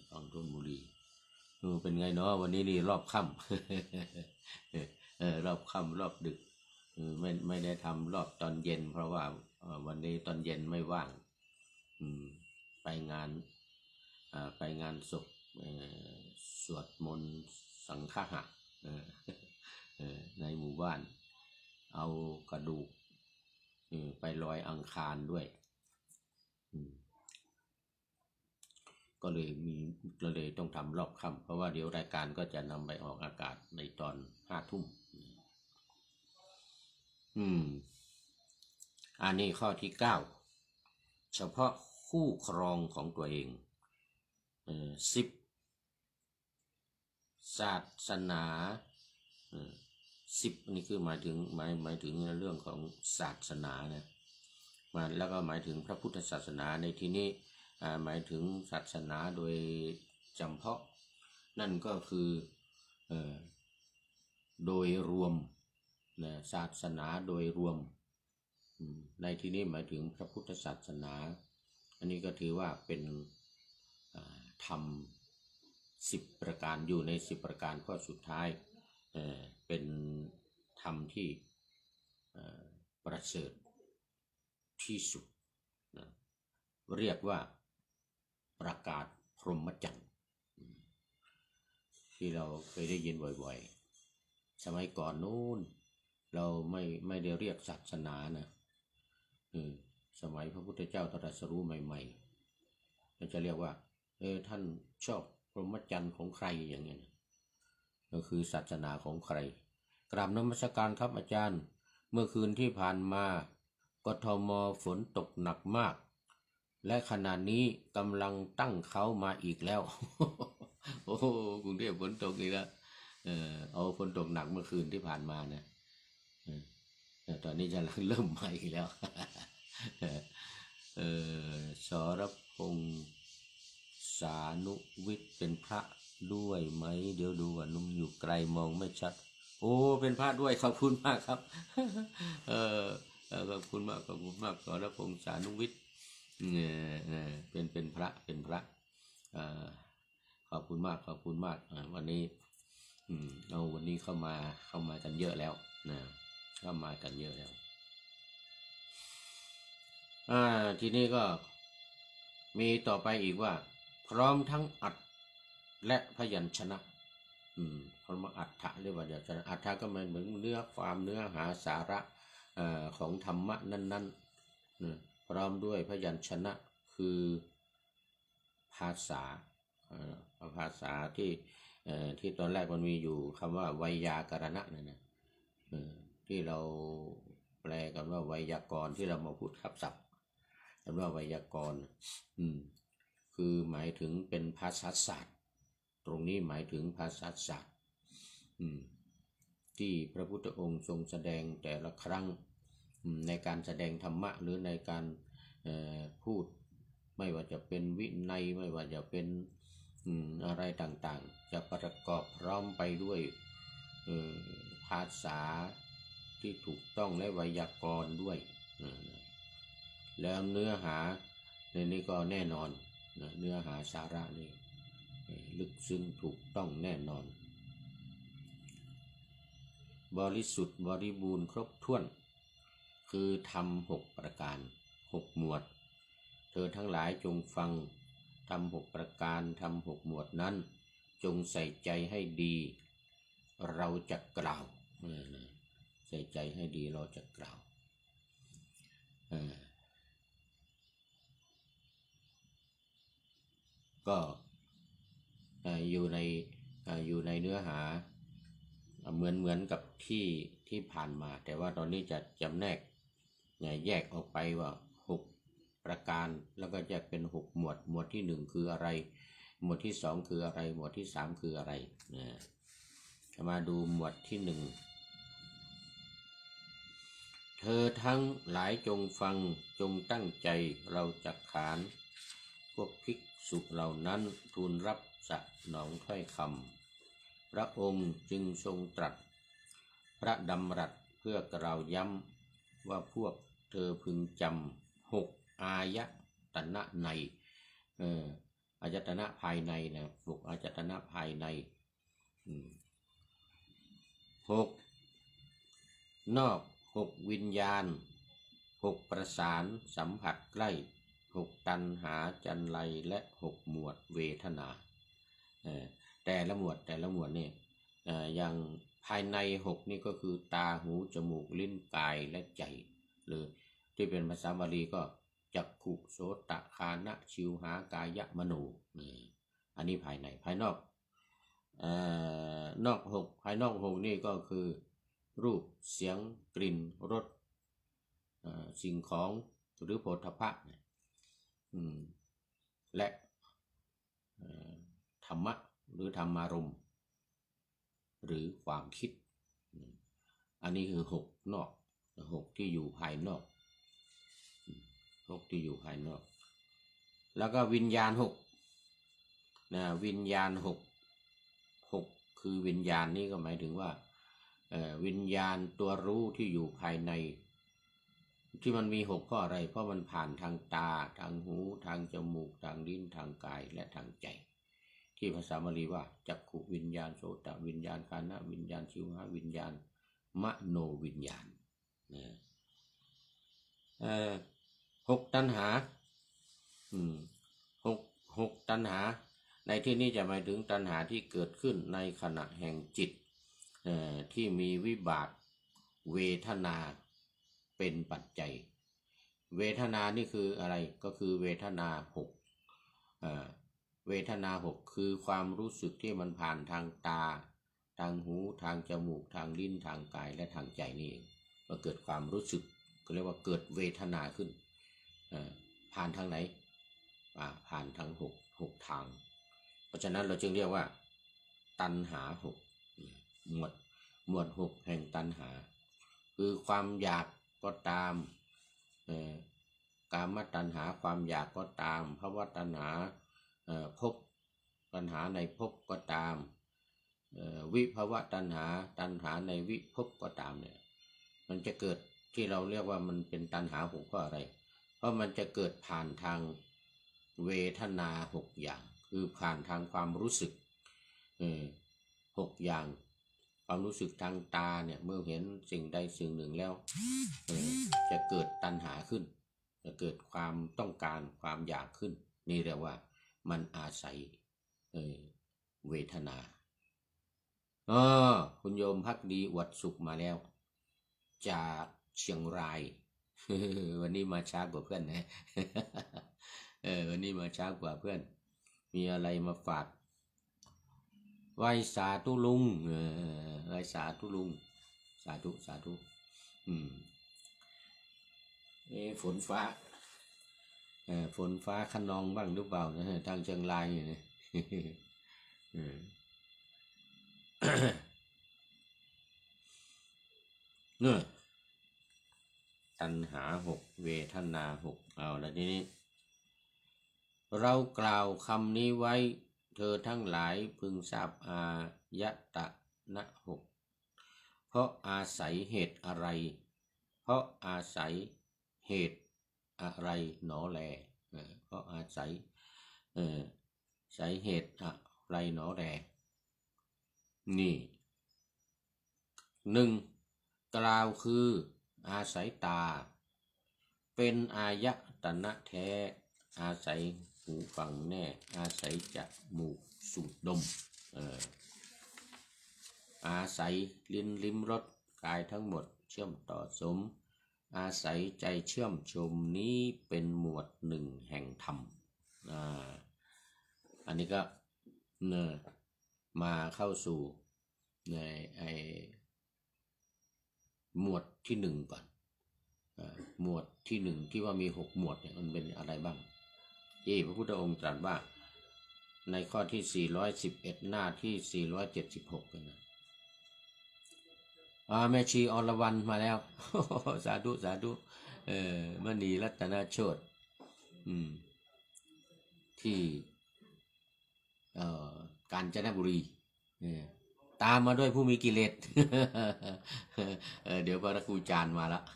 เป็นไงเนาะวันนี้นี่รอบค่ำรอบค่ำรอบดึกไม่ได้ทำรอบตอนเย็นเพราะว่าวันนี้ตอนเย็นไม่ว่างไปงานศพสวดมนต์สังฆะในหมู่บ้านเอากระดูกไปลอยอังคารด้วยก็เลยต้องทำรอบค่ำเพราะว่าเดี๋ยวรายการก็จะนำไปออกอากาศในตอน5 ทุ่มอันนี้ข้อที่9เฉพาะคู่ครองของตัวเอง10ศาสนา10นี่คือหมายถึงเรื่องของศาสนานะแล้วก็หมายถึงพระพุทธศาสนาในที่นี้หมายถึงศาสนาโดยจำเพาะนั่นก็คือโดยรวมศาสนาโดยรวมในที่นี้หมายถึงพระพุทธศาสนาอันนี้ก็ถือว่าเป็นธรรม10 ประการอยู่ใน10 ประการข้อสุดท้ายเป็นธรรมที่ประเสริฐที่สุดเรียกว่าประกาศพรหมจรรย์ที่เราเคยได้ยินบ่อยๆสมัยก่อนนู้นเราไม่ได้เรียกศาสนานะสมัยพระพุทธเจ้าตรัสรู้ใหม่ๆเราจะเรียกว่าท่านชอบพรหมจรรย์ของใครอย่างเงี้ยก็คือศาสนาของใครกราบนมัสการครับอาจารย์เมื่อคืนที่ผ่านมากทม.ฝนตกหนักมากและขณะนี้กำลังตั้งเขามาอีกแล้ว โอ้กรุงเทพฝนตกอีกแล้วเอาฝนตกหนักเมื่อคืนที่ผ่านมานะตอนนี้จะเริ่มใหม่อีกแล้ว สรพงษ์สานุวิทย์เป็นพระด้วยไหมเดี๋ยวดูว่านุ่มอยู่ไกลมองไม่ชัดโอ้เป็นพระด้วยขอบคุณมากครับ ขอบคุณมากขอบคุณมากสรพงษ์สานุวิทย์เป็นพระขอบคุณมากขอบคุณมากวันนี้วันนี้เข้ามากันเยอะแล้วนะเข้ามากันเยอะแล้วทีนี้ก็มีต่อไปอีกว่าพร้อมทั้งอัฏฐและพยัญชนะพร้อมอัฏฐะเรียกว่าพยัญชนะอัฏฐะก็เหมือนเนื้อความเนื้อหาสาระของธรรมะนั้นๆพร้อมด้วยพยัญชนะคือภาษาที่ตอนแรกมันมีอยู่คำว่าไวยากรณะนั่นนะที่เราแปลกันว่าไวยากรณ์ที่เรามาพูดทับศัพท์คำว่าไวยากรณ์คือหมายถึงเป็นภาษาศาสตร์ตรงนี้หมายถึงภาษาศาสตร์ที่พระพุทธองค์ทรงแสดงแต่ละครั้งในการแสดงธรรมะหรือในการพูดไม่ว่าจะเป็นวินัยไม่ว่าจะเป็นอะไรต่างๆจะประกอบพร้อมไปด้วยภาษาที่ถูกต้องและไวยากรณ์ด้วยแล้วเนื้อหาในนี้ก็แน่นอนเนื้อหาสาระนี่ลึกซึ้งถูกต้องแน่นอนบริสุทธิ์บริบูรณ์ครบถ้วนคือธรรม6 ประการ6 หมวดเธอทั้งหลายจงฟังธรรม6 ประการธรรม6 หมวดนั้นจงใส่ใจให้ดีเราจะกล่าวใส่ใจให้ดีเราจะกล่าวก็อยู่ในเนื้อหาเหมือนกับที่ผ่านมาแต่ว่าตอนนี้จะจำแนกแยกออกไปว่า6 ประการแล้วก็จะเป็น6 หมวดหมวดที่1คืออะไรหมวดที่2คืออะไรหมวดที่3คืออะไรมาดูหมวดที่1เธอทั้งหลายจงฟังจงตั้งใจเราจักขานพวกภิกษุเหล่านั้นทูลรับสนองถ้อยคำพระองค์จึงทรงตรัสพระดำรัสเพื่อกล่าวย้ำว่าพวกเธอพึงจำ6 อายตนะในอายตนะภายในนะ6 อายตนะภายใน6 นอก6 วิญญาณ6 ประสานสัมผัสใกล้6 ตัณหาจันไรและ6 หมวดเวทนาแต่ละหมวดนี่อย่างภายใน6นี่ก็คือตาหูจมูกลิ้นกายและใจหรือที่เป็นภาษาบาลีก็จักขุโสตคานะชิวหากายะมโนอันนี้ภายในภายนอกนอก6ภายนอก6นี่ก็คือรูปเสียงกลิ่นรสสิ่งของหรือโผฏฐัพพะและธรรมะหรือธรรมารมณ์หรือความคิดอันนี้คือ6 นอก6ที่อยู่ภายนอก 6ที่อยู่ภายนอกแล้วก็วิญญาณ6นะวิญญาณ6คือวิญญาณนี่ก็หมายถึงว่าวิญญาณตัวรู้ที่อยู่ภายในที่มันมี6เพราะอะไรเพราะมันผ่านทางตาทางหูทางจมูกทางลิ้นทางกายและทางใจที่ภาษาบาลีว่าจักขุวิญญาณโสตวิญญาณคานะวิญญาณชิวหวิญญาณมโนวิญญาณนะ6ตัณหาหกตัณหาในที่นี้จะหมายถึงตัณหาที่เกิดขึ้นในขณะแห่งจิตที่มีวิบากเวทนาเป็นปัจจัยเวทนานี่คืออะไรก็คือเวทนา6เวทนา6คือความรู้สึกที่มันผ่านทางตาทางหูทางจมูกทางลิ้นทางกายและทางใจนี่เองก็เกิดความรู้สึกก็เรียกว่าเกิดเวทนาขึ้นผ่านทางไหนผ่านทาง6ทางเพราะฉะนั้นเราจึงเรียกว่าตัณหา6หมวด6แห่งตัณหาคือความอยากก็ตามกามตัณหาความอยากก็ตามภวตัณหาภพตัณหาในภพก็ตามวิภวตัณหาในวิภพก็ตามเนี่ยมันจะเกิดที่เราเรียกว่ามันเป็นตัณหา6เพราะอะไรเพราะมันจะเกิดผ่านทางเวทนา6อย่างคือผ่านทางความรู้สึก6อย่างความรู้สึกทางตาเนี่ยเมื่อเห็นสิ่งใดสิ่งหนึ่งแล้วจะเกิดตัณหาขึ้นจะเกิดความต้องการความอยากขึ้นนี่เรียกว่ามันอาศัยเวทนาคุณโยมพักดีอวดสุขมาแล้วจากเชียงราย วันนี้มาช้ากว่าเพื่อนนะ วันนี้มาช้ากว่าเพื่อนมีอะไรมาฝากไหว้สาธุลุงไหว้สาธุลุงสาธุฝนฟ้าคะนองบ้างหรือเปล่านะทางเชียงรายเนี่ยเนี่ยตัณหา6เวทนา6เอาแล้วทีนี้เรากล่าวคำนี้ไว้เธอทั้งหลายพึงทราบอายตนะ6เพราะอาศัยเหตุอะไรเพราะอาศัยเหตุอะไรหนอแลเพราะอาศัยสาเหตุอะไรหนอแลนี่1กล่าวคืออาศัยตาเป็นอายตนะแท้อาศัยหูฟังแน่อาศัยจมูกสูดดมอาศัยลิ้นลิ้มรสกายทั้งหมดเชื่อมต่อสมอาศัยใจเชื่อมชมนี้เป็นหมวด1แห่งธรรมอันนี้ก็มาเข้าสู่ในหมวดที่1ก่อนหมวดที่1ที่ว่ามี6หมวดเนี่ยมันเป็นอะไรบ้างพระพุทธองค์ตรัสว่าในข้อที่411หน้าที่476นะแม่ชีอรวรรณมาแล้ว สาธุมณีรัตนโชติที่กาญจนบุรีตามมาด้วยผู้มีกิเลส เดี๋ยวพระครูจารย์มาแล้ว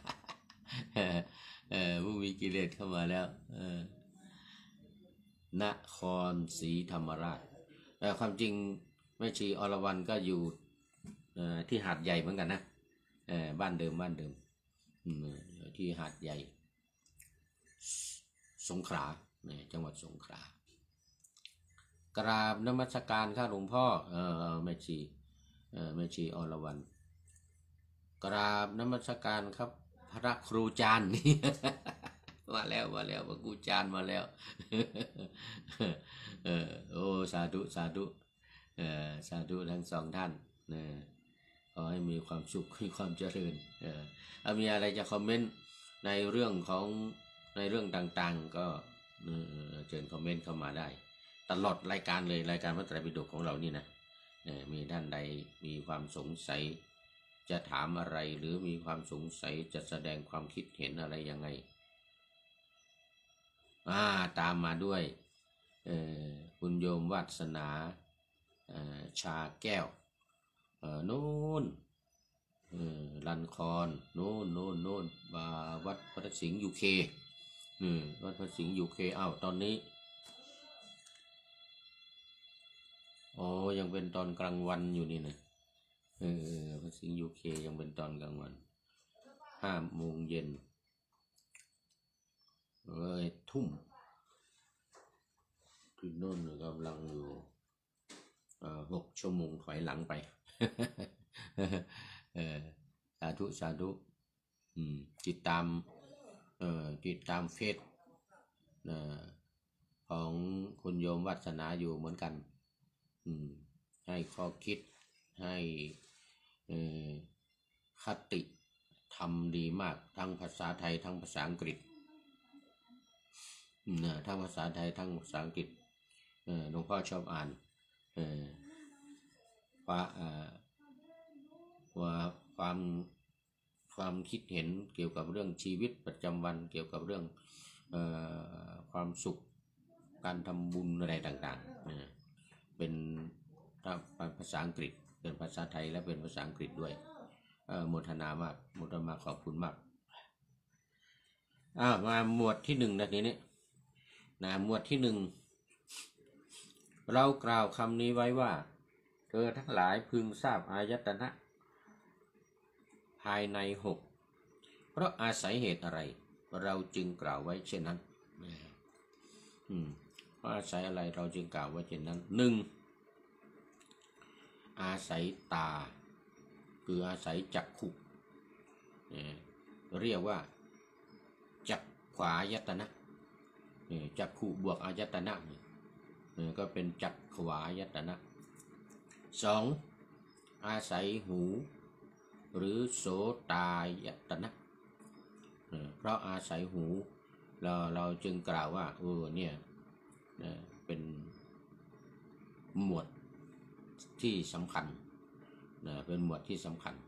ผู้มีกิเลสเข้ามาแล้วนครศรีธรรมราชแต่ความจริงแม่ชีอรวรรณก็อยู่ที่หาดใหญ่เหมือนกันนะบ้านเดิมที่หาดใหญ่สงขลาจังหวัดสงขลากราบนมัสการข้าหลวงพ่อแม่ชีอรวรรณกราบนมัสการครับพระครูจารย์ มาแล้วพระครูจารย์มาแล้ว โอ้สาธุสาธุทั้งสองท่านขอให้มีความสุขมีความเจริญถ้ามีอะไรจะคอมเมนต์ในเรื่องต่างๆก็เชิญคอมเมนต์เข้ามาได้ตลอดรายการเลยรายการพระไตรปิฎกของเรานี่นะมีท่านใดมีความสงสัยจะถามอะไรหรือมีความสงสัยจะแสดงความคิดเห็นอะไรยังไงตามมาด้วยคุณโยมวาสนาชาแก้วนู้นลันคอนโน่นวัดพระสิงห์ยูเควัดพระสิงห์ยูเคตอนนี้ยังเป็นตอนกลางวันอยู่นี่นะพระสิงห์ยูเคยังเป็นตอนกลางวัน5 โมงเย็นทุ่มที่โน่นกำลังอยู่6 ชั่วโมงถอยหลังไป สาธุติดตามเฟซของคุณโยมวัฒนาอยู่เหมือนกันให้ข้อคิดให้คติทำดีมากทั้งภาษาไทยทั้งภาษาอังกฤษทั้งภาษาไทยทั้งภาษาอังกฤษหลวงพ่อชอบอ่านว่าความคิดเห็นเกี่ยวกับเรื่องชีวิตประจำวันเกี่ยวกับเรื่องความสุขการทำบุญอะไรต่างๆเป็นภาษาอังกฤษเป็นภาษาไทยและเป็นภาษาอังกฤษด้วยโมทนามากโมทนาขอบคุณมากมาหมวดที่1นะทีนี้หมวดที่1เรากล่าวคำนี้ไว้ว่าเธอทั้งหลายพึงทราบอายตนะภายใน6เพราะอาศัยเหตุอะไรเราจึงกล่าวไว้เช่นนั้นเพราะอาศัยอะไรเราจึงกล่าวไว้เช่นนั้น1อาศัยตาคืออาศัยจักขุเรียกว่าจักขวายตนะจักขุบวกอายตนะก็เป็นจักขวายตนะ2อาศัยหูหรือโสตายตนะเพราะอาศัยหูเราจึงกล่าวว่าเนี่ยเป็นหมวดที่สำคัญเป็นหมวดที่สำคัญ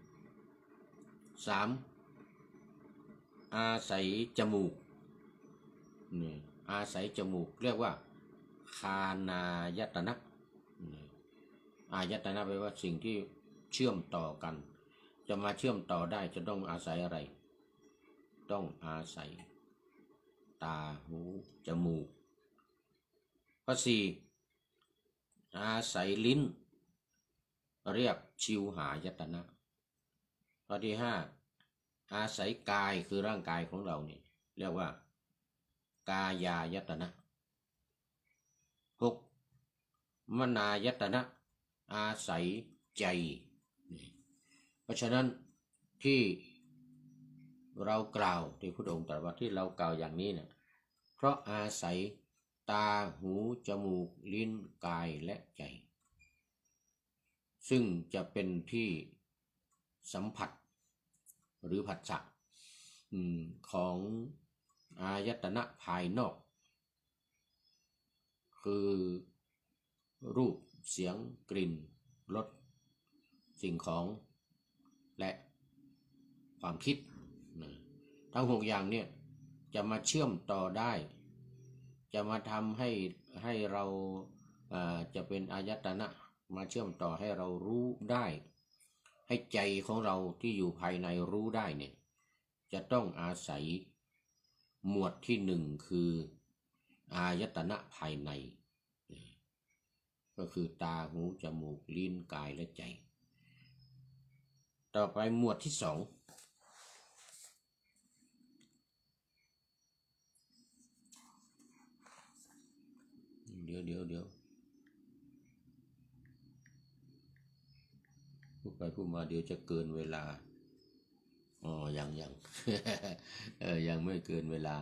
3อาศัยจมูกอาศัยจมูกเรียกว่าคานายตนะอายตนะแปลว่าสิ่งที่เชื่อมต่อกันจะมาเชื่อมต่อได้จะต้องอาศัยอะไรต้องอาศัยตาหูจมูกข้อ4อาศัยลิ้นเรียกชิวหายตนะข้อที่5อาศัยกายคือร่างกายของเราเนี่ยเรียกว่ากายายตนะ6มนายตนะอาศัยใจเพราะฉะนั้นที่เรากล่าวที่พุทธองค์ตรัสว่าที่เรากล่าวอย่างนี้เนี่ยเพราะอาศัยตาหูจมูกลิ้นกายและใจซึ่งจะเป็นที่สัมผัสหรือผัสสะของอายตนะภายนอกคือรูปเสียงกลิ่นรสสิ่งของและความคิดทั้ง6อย่างเนี่ยจะมาเชื่อมต่อได้จะมาทำให้เราจะเป็นอายตนะมาเชื่อมต่อให้เรารู้ได้ให้ใจของเราที่อยู่ภายในรู้ได้เนี่ยจะต้องอาศัยหมวดที่1คืออายตนะภายในก็คือตาหูจมูกลิ้นกายและใจต่อไปหมวดที่2เดี๋ยวพูดไปพูดมาเดี๋ยวจะเกินเวลายัง ยังไม่เกินเวลา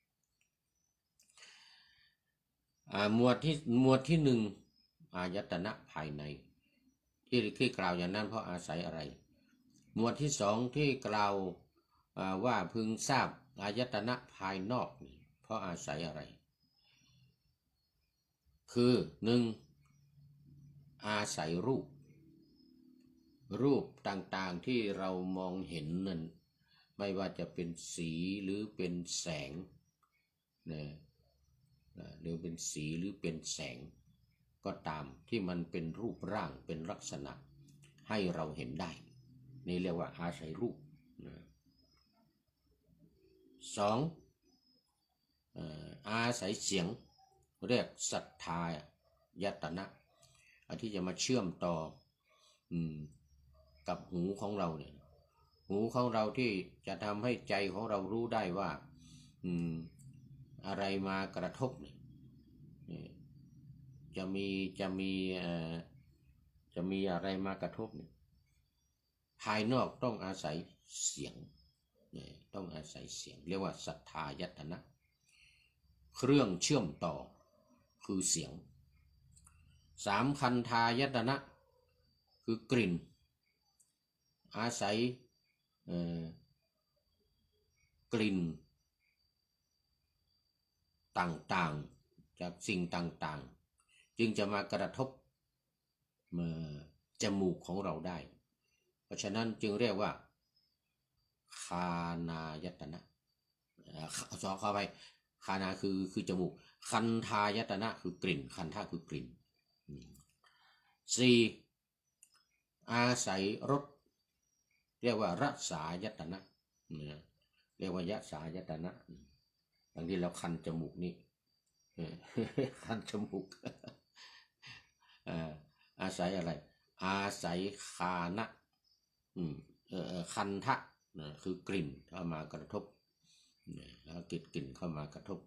หมวดที่1อายตนะภายในที่กล่าวอย่างนั้นเพราะอาศัยอะไรหมวดที่2ที่กล่าวว่าพึงทราบอายตนะภายนอกเพราะอาศัยอะไรคือ1อาศัยรูปต่างๆที่เรามองเห็นนั้นไม่ว่าจะเป็นสีหรือเป็นแสงหรือเป็นสีหรือเป็นแสงก็ตามที่มันเป็นรูปร่างเป็นลักษณะให้เราเห็นได้นี่เรียกว่าอาศัยรูปสองอาศัยเสียงเรียกศรัทธายตนะที่จะมาเชื่อมต่อกับหูของเราเนี่ยหูของเราที่จะทำให้ใจของเรารู้ได้ว่าอะไรมากระทบเนี่ยจะมีอะไรมากระทบเนี่ยภายนอกต้องอาศัยเสียงต้องอาศัยเสียงเรียกว่าศรัทธายตนะเครื่องเชื่อมต่อคือเสียงสามคันธายตนะคือกลิ่นอาศัยกลิ่นต่างๆจากสิ่งต่างๆจึงจะมากระทบจมูกของเราได้เพราะฉะนั้นจึงเรียกว่าคานายตนะเข้าไปคานาคือจมูกคันธายตนะคือกลิ่นคันธาคือกลิ่นสี่อาศัยรสเรียกว่ารสายตนะเรียกว่ายสายตนะอย่างที่เราคันจมูกนี่คันจมูกอาศัยอะไรอาศัยคานะคันทะคือกลิ่นเข้ามากระทบแล้วกลิ่นเข้ามากระทบ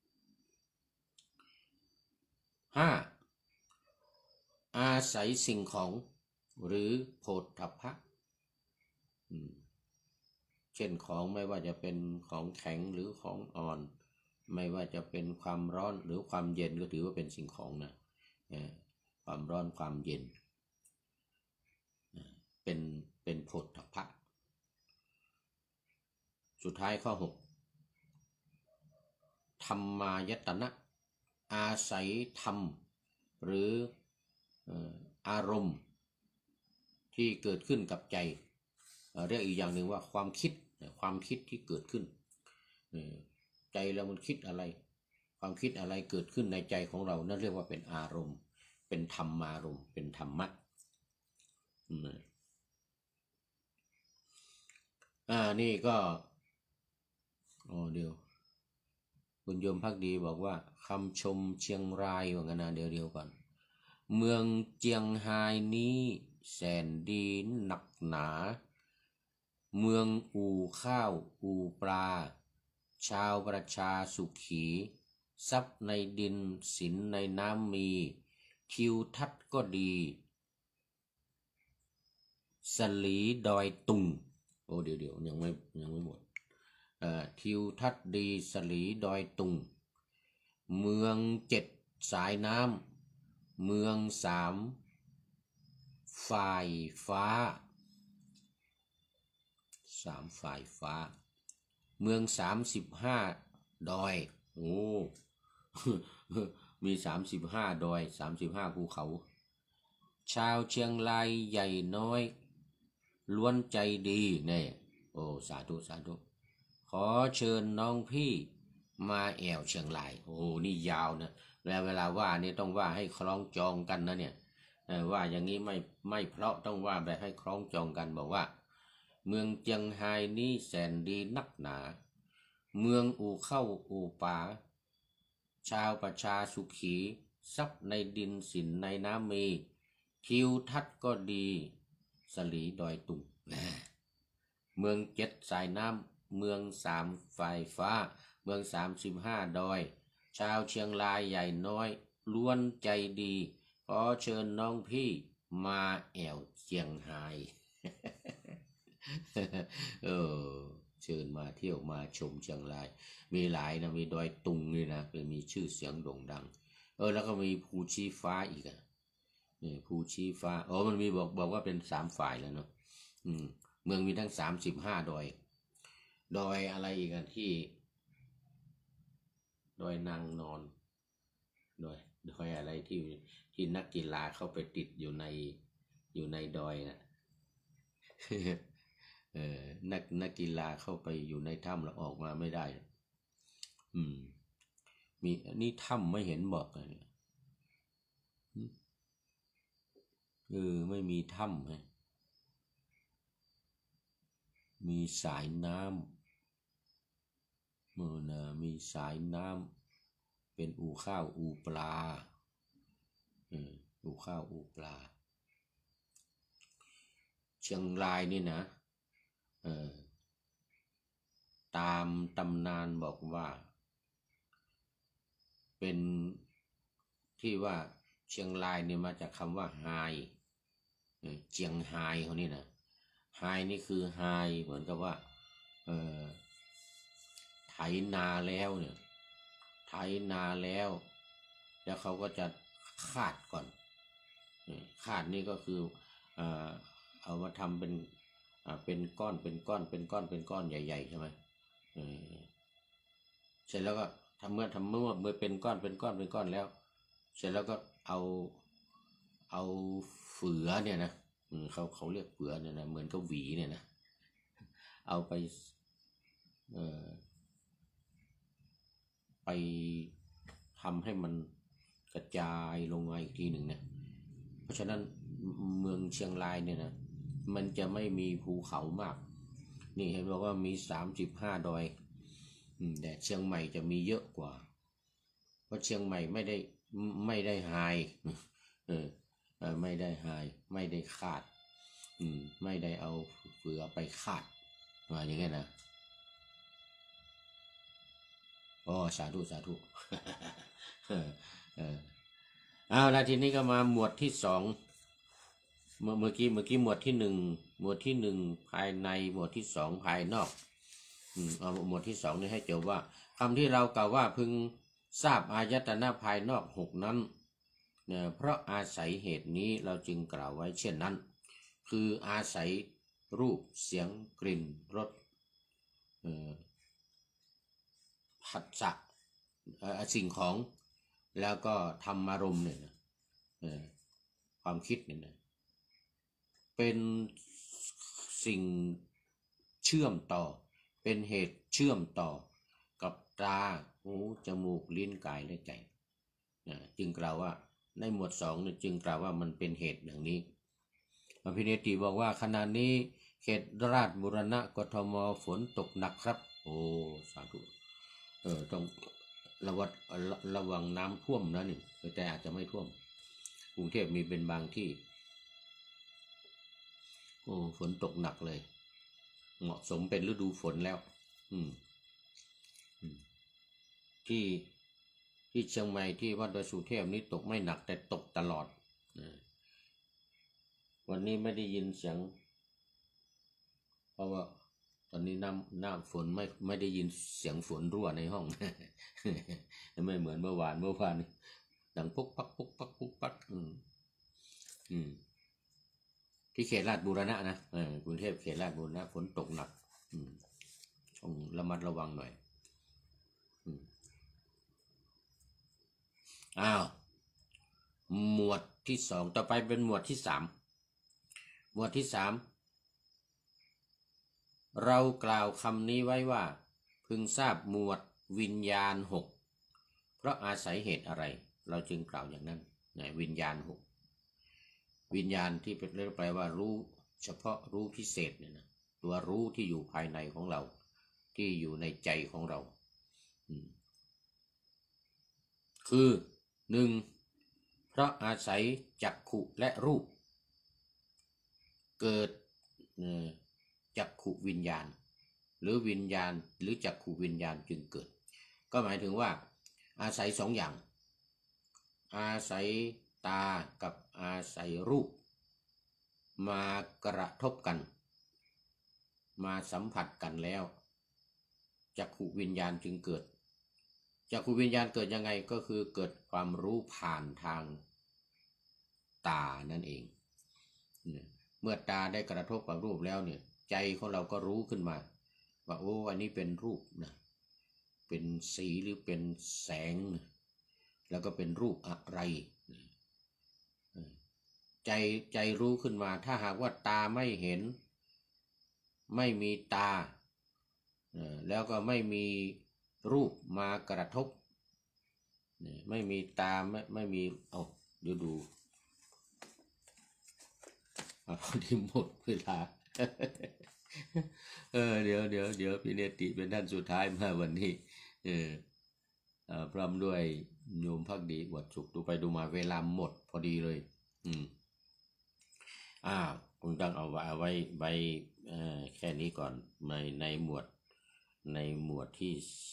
ห้าอาศัยสิ่งของหรือโผฏฐัพพะเช่นของไม่ว่าจะเป็นของแข็งหรือของอ่อนไม่ว่าจะเป็นความร้อนหรือความเย็นก็ถือว่าเป็นสิ่งของนะความร้อนความเย็นเป็นโผฏฐัพพะสุดท้ายข้อ6ธรรมายตนะอาศัยธรรมหรืออารมณ์ที่เกิดขึ้นกับใจเรียกอีกอย่างหนึ่งว่าความคิดที่เกิดขึ้นใจเรามันคิดอะไรความคิดอะไรเกิดขึ้นในใจของเรานั่นเรียกว่าเป็นอารมณ์เป็นธรรมารมณ์เป็นธรรมะนี่ก็เดี๋ยวคุณโยมภักดีบอกว่าคำชมเชียงรายว่างั้นนะเดี๋ยวก่อนเมืองเจียงไฮ้นี้แสนดีหนักหนาเมืองอู่ข้าวอู่ปลาชาวประชาสุขีทรัพย์ในดินสินในน้ำมีทิวทัศน์ก็ดีสลีดอยตุงเดี๋ยวยังไม่หมดทิวทัศน์ดีสลีดอยตุงเมือง7สายน้ำเมือง3ฝ่ายฟ้าเมือง35ดอยมี35ดอย35ภูเขาชาวเชียงรายใหญ่น้อยล้วนใจดีเนี่ยสาธุขอเชิญน้องพี่มาแอวเชียงรายนี่ยาวนะแล้วเวลาว่านี่ต้องว่าให้คล้องจองกันนะเนี่ยว่าอย่างนี้ไม่เพราะต้องว่าแบบให้คล้องจองกันบอกว่าเมืองเจียงไฮ้นี้แสนดีนักหนาเมืองอู่เข้าอู่ป่าชาวประชาสุขีทรัพย์ในดินสินในน้ำมีทิวทัศน์ก็ดีสลีดอยตุงเมือง7สายน้ำเมือง3ฝ่ายฟ้าเมือง35ดอยชาวเชียงรายใหญ่น้อยล้วนใจดีขอเชิญน้องพี่มาแอวเชียงไฮ้เชิญมาเที่ยวมาชมเชียงรายมีหลายนะมีดอยตุงนี่นะเป็นมีชื่อเสียงโด่งดังแล้วก็มีภูชีฟ้าอีกนี่ภูชีฟ้ามันมีบอกว่าเป็น3ฝ่ายแล้วเนาะเมืองมีทั้ง35ดอยอะไรอีกที่ดอยนางนอนดอยอะไรที่นักกีฬาเข้าไปติดอยู่ในดอยนะนักกีฬาเข้าไปอยู่ในถ้ำแล้วออกมาไม่ได้มีนี่ถ้ำไม่เห็นบอกเลยเนี่ยไม่มีถ้ำไงมีสายน้ำมีสายน้ำเป็นอู่ข้าวอู่ปลาอู่ข้าวอู่ปลาเชียงรายนี่นะตามตำนานบอกว่าเป็นที่ว่าเชียงรายเนี่ยมาจากคำว่าไฮเจียงไฮเขานี่นะไฮนี่คือไฮเหมือนกับว่าไถนาแล้วเนี่ยไถนาแล้วเขาก็จะคาดก่อนคาดนี่ก็คือเอามาทำเป็นก้อนเป็นก้อนเป็นก้อนเป็นก้อนใหญ่ๆใช่ไหมเสร็จแล้วก็เมื่อเป็นก้อนเป็นก้อนเป็นก้อนแล้วเสร็จแล้วก็เอาเฝือเนี่ยนะเขาเรียกเฝือเนี่ยนะเหมือนกับหวีเนี่ยนะเอาไปทำให้มันกระจายลงมาอีกทีหนึ่งนะเพราะฉะนั้นเมืองเชียงรายเนี่ยนะมันจะไม่มีภูเขามากนี่เห็นบอกว่ามี35 ดอยแต่เชียงใหม่จะมีเยอะกว่าเพราะเชียงใหม่ไม่ได้ไฮไม่ได้ไฮไม่ได้คาดไม่ได้เอาเฟือไปคาดมาอย่างเงี้ยนะสาธุสาธุ เอาละทีนี้ก็มาหมวดที่2เมื่อกี้หมวดที่1ภายในหมวดที่2ภายนอกเอาหมวดที่2นี่ให้จบว่าคำที่เรากล่าวว่าพึงทราบอายตนะภายนอก6นั้นเพราะอาศัยเหตุนี้เราจึงกล่าวไว้เช่นนั้นคืออาศัยรูปเสียงกลิ่นรสผัสสะสิ่งของแล้วก็ธรรมารมณ์เนี่ยความคิดเนี่ยนะเป็นสิ่งเชื่อมต่อเป็นเหตุเชื่อมต่อกับตาหูจมูกลิ้นกายและใจจึงกล่าวว่าในหมวด2เนี่ยจึงกล่าวว่ามันเป็นเหตุอย่างนี้อภิเนติบอกว่าขณะนี้เขตราชบุรณะกทมฝนตกหนักครับสาธุต้องระวังน้ำท่วมนะนี่แต่อาจจะไม่ท่วมกรุงเทพมีเป็นบางที่ฝนตกหนักเลยเหมาะสมเป็นฤดูฝนแล้วที่เชียงใหม่ที่วัดดอยสุเทพนี้ตกไม่หนักแต่ตกตลอดวันนี้ไม่ได้ยินเสียงเพราะว่าตอนนี้น้ำฝนไม่ได้ยินเสียงฝนรั่วในห้อง ไม่เหมือนเมื่อวานดังปุ๊กปักปุ๊กปักปุ๊กปักที่เขตลาดบูรณะนะกรุงเทพเขตลาดบูรณะฝนตกหนักต้องระมัดระวังหน่อยหมวดที่2ต่อไปเป็นหมวดที่3หมวดที่3เรากล่าวคำนี้ไว้ว่าพึงทราบหมวดวิญญาณ6เพราะอาศัยเหตุอะไรเราจึงกล่าวอย่างนั้นวิญญาณ6วิญญาณที่เป็นเรียกแปลว่ารู้เฉพาะรู้พิเศษเนี่ยนะตัวรู้ที่อยู่ภายในของเราที่อยู่ในใจของเราคือ1เพราะอาศัยจักขุและรูปเกิดจักขุวิญญาณหรือวิญญาณหรือจักขุวิญญาณจึงเกิดก็หมายถึงว่าอาศัย2 อย่างอาศัยตากับอาศัยรูปมากระทบกันมาสัมผัสกันแล้วจักขุวิญญาณจึงเกิดจักขุวิญญาณเกิดยังไงก็คือเกิดความรู้ผ่านทางตานั่นเองเมื่อตาได้กระทบกับรูปแล้วเนี่ยใจของเราก็รู้ขึ้นมาว่าอันนี้เป็นรูปนะเป็นสีหรือเป็นแสงแล้วก็เป็นรูปอะไรใจรู้ขึ้นมาถ้าหากว่าตาไม่เห็นไม่มีตาแล้วก็ไม่มีรูปมากระทบนี่ไม่มีตาไม่มีเอาเดี๋ยวดูพอดีหมดเวลา เดี๋ยวพี่เนติเป็นท่านสุดท้ายมาวันนี้เออพร้อมด้วยโยมภักดีอวดสุขดูไปดูมาเวลาหมดพอดีเลยผมต้องเอาไว้แค่นี้ก่อนในหมวดที่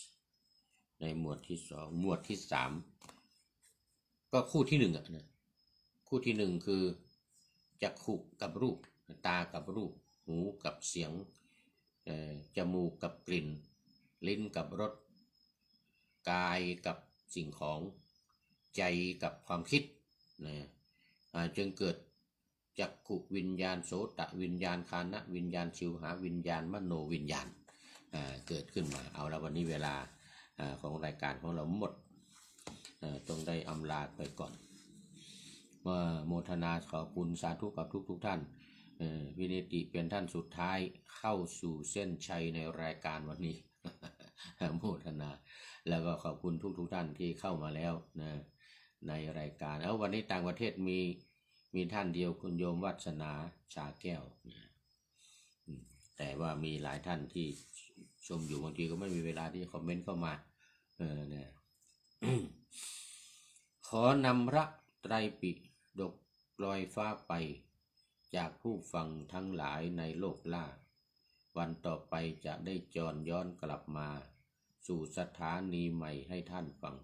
สองหมวดที่สามก็คู่ที่หนึ่งนะคู่ที่หนึ่งคือจักขุกับรูปตากับรูปหูกับเสียงจมูกกับกลิ่นลิ้นกับรสกายกับสิ่งของใจกับความคิดนะจึงเกิดจักขุวิญญาณโสตวิญญาณคานะวิญญาณชิวหาวิญญาณมโนวิญญาณเกิดขึ้นมาเอาละวันนี้เวลาของรายการของเราหมดต้องได้อำลาไปก่อนโมทนาขอบคุณสาธุกับทุกท่านวินิติเป็นท่านสุดท้ายเข้าสู่เส้นชัยในรายการวันนี้ โมทนาแล้วก็ขอบคุณทุกท่านที่เข้ามาแล้วนะในรายการแล้ววันนี้ต่างประเทศมีท่านเดียวคุณโยมวัฒนาชาแก้วนะแต่ว่ามีหลายท่านที่ชมอยู่บางทีก็ไม่มีเวลาที่คอมเมนต์เข้ามาเนี่ย ขอนำพระไตรปิฎกลอยฟ้าไปจากผู้ฟังทั้งหลายในโลกล่าวันต่อไปจะได้จรย้อนกลับมาสู่สถานีใหม่ให้ท่านฟัง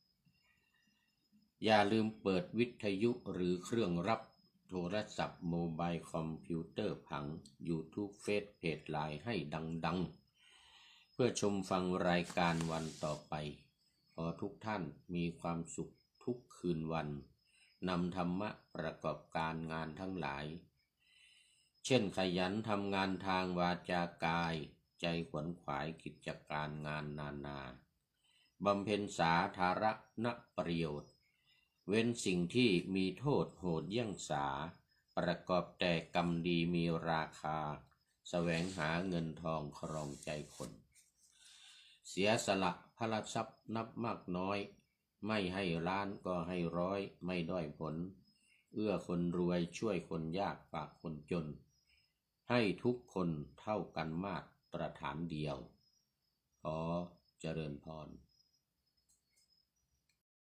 อย่าลืมเปิดวิทยุหรือเครื่องรับโทรศัพท์โมบายคอมพิวเตอร์ผัง YouTube เฟซเพจไลน์ให้ดังๆเพื่อชมฟังรายการวันต่อไปขอทุกท่านมีความสุขทุกคืนวันนำธรรมะประกอบการงานทั้งหลายเช่นขยันทำงานทางวาจากายใจขวนขวายกิจการงานนานาบำเพ็ญสาธารณประโยชน์เว้นสิ่งที่มีโทษโหดเยี่ยงสาประกอบแต่กรรมดีมีราคาแสวงหาเงินทองครองใจคนเสียสละพละทรัพย์นับมากน้อยไม่ให้ล้านก็ให้ร้อยไม่ด้อยผลเอื้อคนรวยช่วยคนยากฝากคนจนให้ทุกคนเท่ากันมาตรฐานเดียวขอเจริญพร